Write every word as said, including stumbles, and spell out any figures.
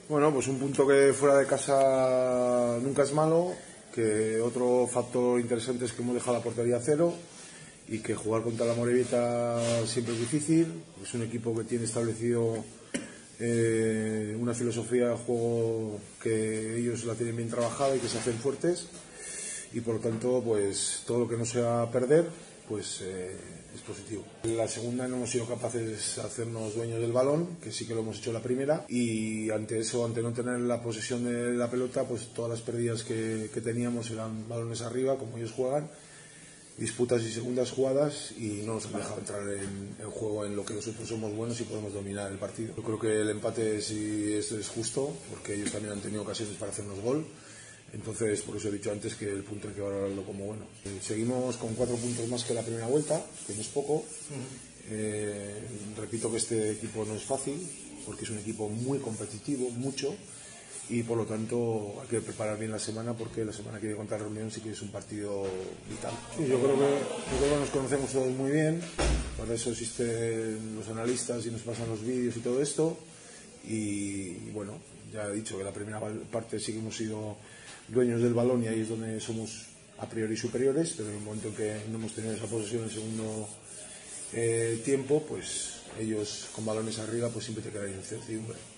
Bueno, pues un punto que fuera de casa nunca es malo, que otro factor interesante es que hemos dejado la portería a cero y que jugar contra la Amorebieta siempre es difícil. Es un equipo que tiene establecido eh, una filosofía de juego que ellos la tienen bien trabajada y que se hacen fuertes, y por lo tanto pues todo lo que no sea perder pues eh, es positivo. En la segunda no hemos sido capaces de hacernos dueños del balón, que sí que lo hemos hecho en la primera, y ante eso, ante no tener la posesión de la pelota, pues todas las pérdidas que, que teníamos eran balones arriba, como ellos juegan, disputas y segundas jugadas, y no nos han dejado entrar en, en juego en lo que nosotros somos buenos y podemos dominar el partido. Yo creo que el empate sí es, es justo, porque ellos también han tenido ocasiones para hacernos gol. Entonces, por eso he dicho antes que el punto hay que valorarlo como bueno. Eh, seguimos con cuatro puntos más que la primera vuelta, que no es poco. Uh-huh. eh, repito que este equipo no es fácil, porque es un equipo muy competitivo, mucho, y por lo tanto hay que preparar bien la semana, porque la semana que viene contra Reunión sí que es un partido vital. Sí, yo creo que, yo creo que nos conocemos todos muy bien, para eso existen los analistas y nos pasan los vídeos y todo esto, y bueno, ya he dicho que la primera parte sí que hemos sido dueños del balón y ahí es donde somos a priori superiores, pero en el momento en que no hemos tenido esa posesión en el segundo eh, tiempo, pues ellos con balones arriba pues siempre te quedan incertidumbre.